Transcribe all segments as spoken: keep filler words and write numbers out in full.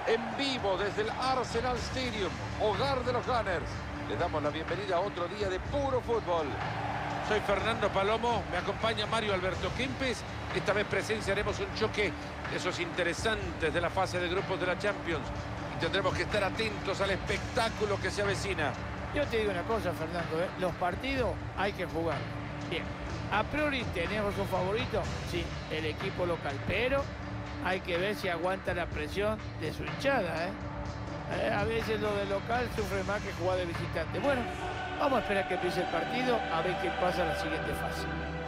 en vivo desde el Arsenal Stadium, hogar de los Gunners. Les damos la bienvenida a otro día de puro fútbol. Soy Fernando Palomo, me acompaña Mario Alberto Kempes. Esta vez presenciaremos un choque de esos interesantes de la fase de grupos de la Champions. Y tendremos que estar atentos al espectáculo que se avecina. Yo te digo una cosa, Fernando, ¿eh? Los partidos hay que jugar. Bien, a priori tenemos un favorito, sí, el equipo local, pero hay que ver si aguanta la presión de su hinchada, ¿eh? Eh, a veces lo de local sufre más que jugar de visitante. Bueno, vamos a esperar que empiece el partido, a ver qué pasa en la siguiente fase.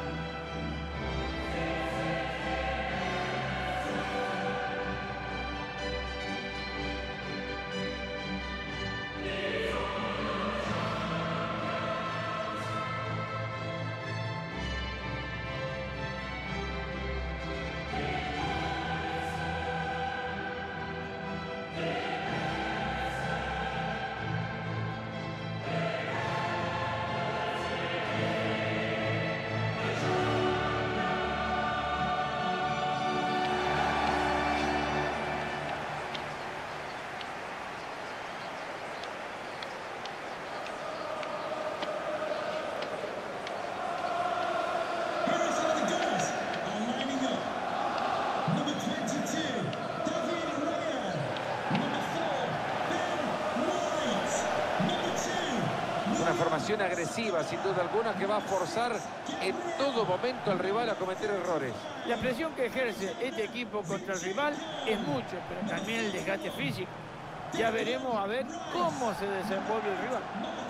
Una formación agresiva, sin duda alguna, que va a forzar en todo momento al rival a cometer errores. La presión que ejerce este equipo contra el rival es mucho, pero también el desgaste físico. Ya veremos a ver cómo se desenvuelve el rival.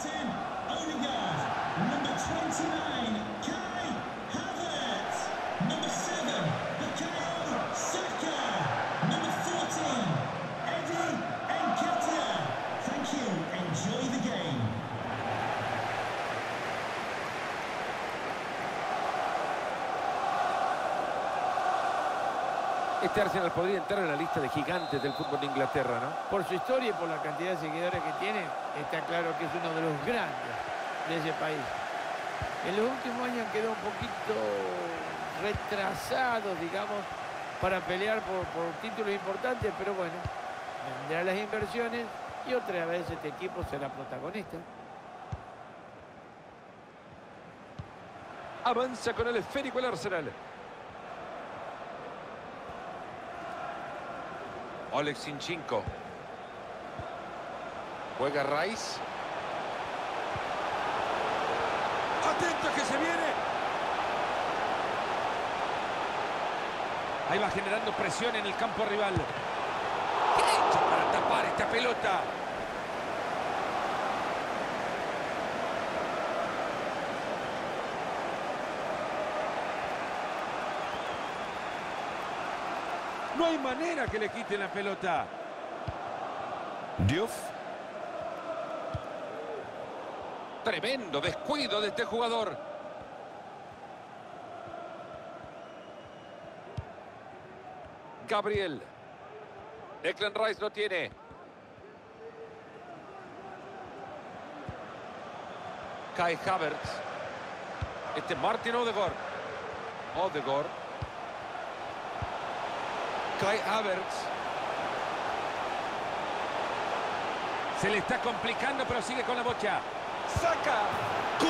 Este Arsenal podría entrar en la lista de gigantes del fútbol de Inglaterra, ¿no? Por su historia y por la cantidad de seguidores que tiene, está claro que es uno de los grandes de ese país. En los últimos años quedó un poquito retrasado, digamos, para pelear por, por títulos importantes, pero bueno, vendrán las inversiones y otra vez este equipo será protagonista. Avanza con el esférico el Arsenal. Oleg Zinchenko. Juega Rice. ¡Atento que se viene! Ahí va generando presión en el campo rival. Derecha para tapar esta pelota. No hay manera que le quiten la pelota. Diouf. Tremendo descuido de este jugador. Gabriel. Declan Rice lo tiene. Kai Havertz. Este Martin Odegaard. Odegaard. Kai Havertz. Se le está complicando, pero sigue con la bocha. ¡Saca! ¡Gol!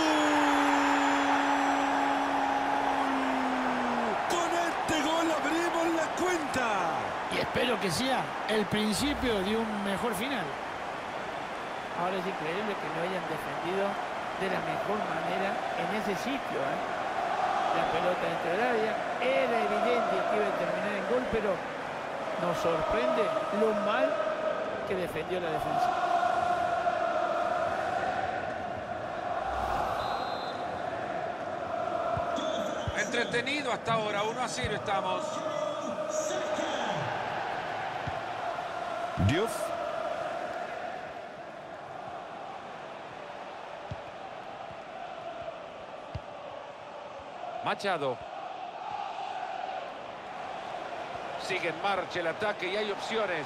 Con este gol abrimos la cuenta. Y espero que sea el principio de un mejor final. Ahora es increíble que lo hayan defendido de la mejor manera en ese sitio, ¿eh? La pelota dentro del área. Era evidente que iba a terminar en gol, pero nos sorprende lo mal que defendió la defensa. Entretenido hasta ahora, uno a cero estamos. Diouf. Machado. Sigue en marcha el ataque y hay opciones.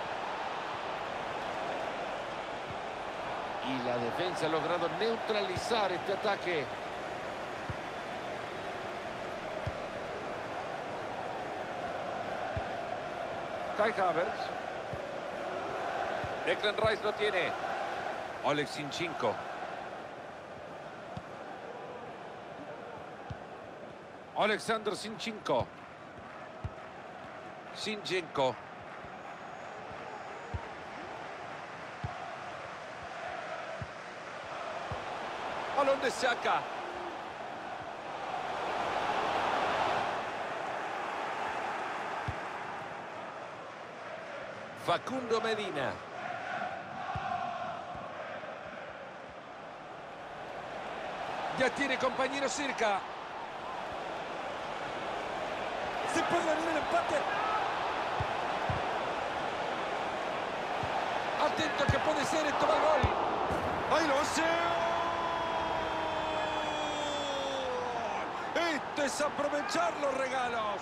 Y la defensa ha logrado neutralizar este ataque. Kai Havertz. Declan Rice lo tiene. Oleg Zinchenko. Alexander Zinchenko. Zinchenko. Balón de Xhaka. Facundo Medina. Ya tiene compañero cerca. Se puede venir el empate. Atento que puede ser, esto va al gol. ¡Ahí lo hace! Esto es aprovechar los regalos.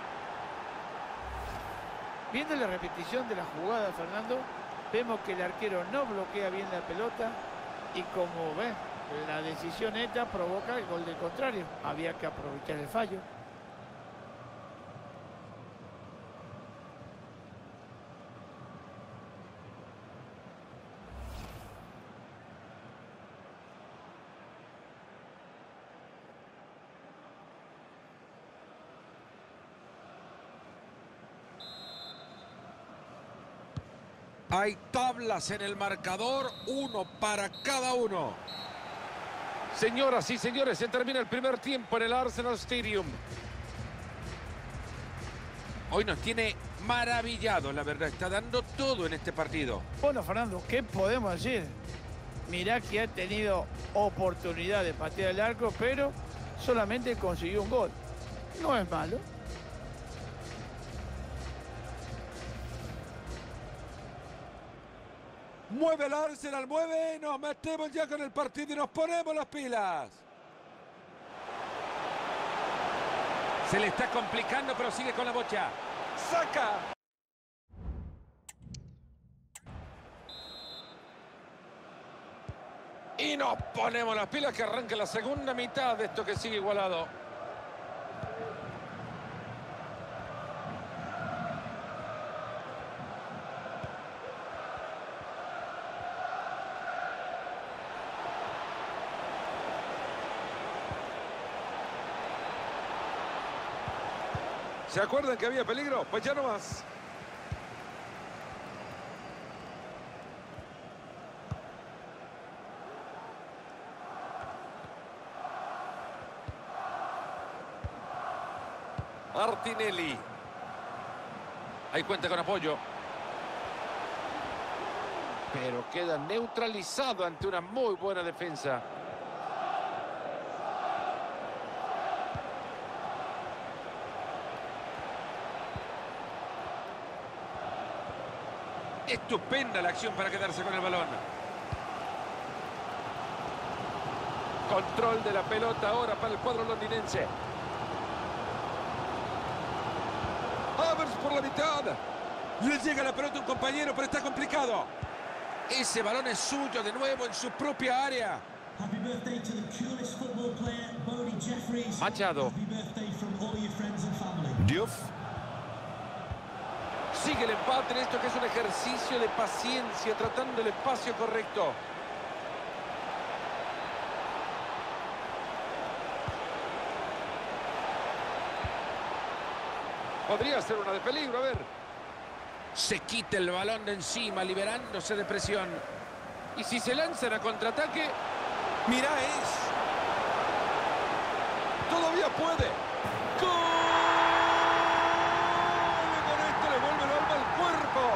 Viendo la repetición de la jugada, Fernando, vemos que el arquero no bloquea bien la pelota y como ven, la decisión esta provoca el gol del contrario. Había que aprovechar el fallo. Hay tablas en el marcador, uno para cada uno. Señoras y señores, se termina el primer tiempo en el Arsenal Stadium. Hoy nos tiene maravillado, la verdad. Está dando todo en este partido. Bueno, Fernando, ¿qué podemos decir? Mirá que ha tenido oportunidad de patear el arco, pero solamente consiguió un gol. No es malo. Mueve el Arsenal, mueve, nos metemos ya con el partido y nos ponemos las pilas. Se le está complicando, pero sigue con la bocha. ¡Saca! Y nos ponemos las pilas, que arranca la segunda mitad de esto que sigue igualado. ¿Se acuerdan que había peligro? Pues ya no más. Martinelli. Ahí cuenta con apoyo. Pero queda neutralizado ante una muy buena defensa. Estupenda la acción para quedarse con el balón. Control de la pelota ahora para el cuadro londinense. Havertz por la mitad. Le llega la pelota a un compañero, pero está complicado. Ese balón es suyo de nuevo en su propia área. Machado. Diouf. Sigue el empate en esto que es un ejercicio de paciencia, tratando el espacio correcto. Podría ser una de peligro, a ver. Se quita el balón de encima, liberándose de presión. Y si se lanzan a contraataque, Mirá, es. todavía puede. ¡Gol! Le vuelve el alma al cuerpo.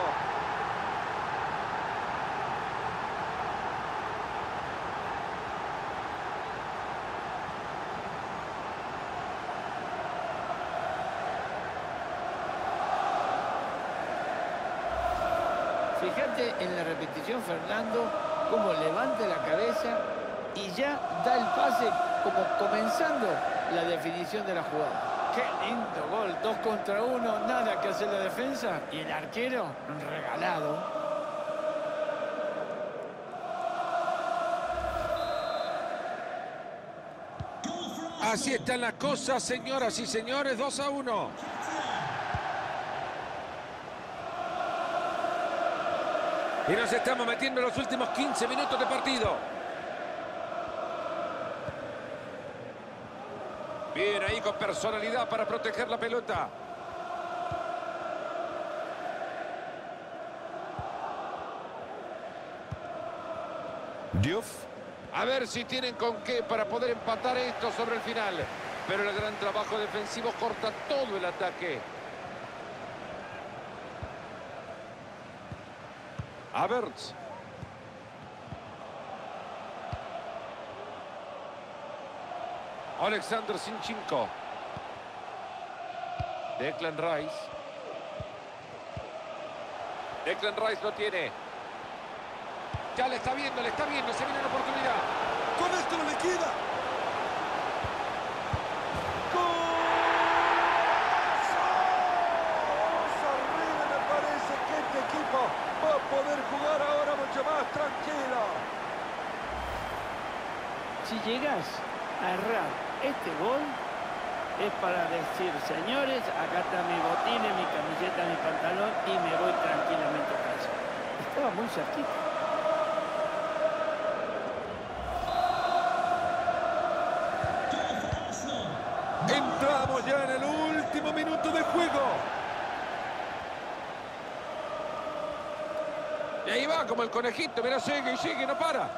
Fíjate en la repetición, Fernando, cómo levanta la cabeza y ya da el pase como comenzando la definición de la jugada. ¡Qué lindo gol! Dos contra uno, nada que hacer la defensa. Y el arquero, regalado. Así están las cosas, señoras y señores, dos a uno. Y nos estamos metiendo en los últimos quince minutos de partido. Bien ahí con personalidad para proteger la pelota. Diouf. A ver si tienen con qué para poder empatar esto sobre el final. Pero el gran trabajo defensivo corta todo el ataque. Havertz. Alexander Zinchenko. Declan Rice. Declan Rice lo tiene. Ya le está viendo, le está viendo. Se viene la oportunidad. Con esto no le queda. Horrible, me parece que este equipo va a poder jugar ahora mucho más tranquilo. Si llegas a errar este gol, es para decir, señores, acá está mi botines, mi camiseta, mi pantalón y me voy tranquilamente a casa. Estaba muy cerquita. Entramos ya en el último minuto de juego. Y ahí va como el conejito. Mira, sigue y sigue, no para.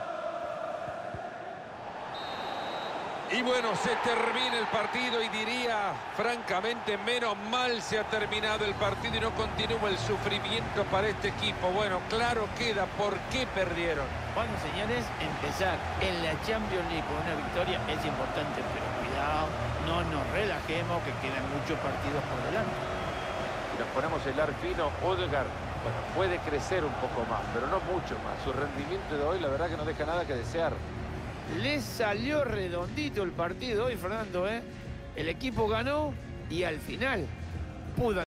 Y bueno, se termina el partido y diría, francamente, menos mal se ha terminado el partido y no continúa el sufrimiento para este equipo. Bueno, claro queda por qué perdieron. Bueno, señores, empezar en la Champions League con una victoria es importante, pero cuidado, no nos relajemos que quedan muchos partidos por delante. Si nos ponemos el ar fino, Odegaard, bueno, puede crecer un poco más, pero no mucho más. Su rendimiento de hoy, la verdad que no deja nada que desear. Le salió redondito el partido hoy, Fernando, ¿eh? El equipo ganó y al final pudo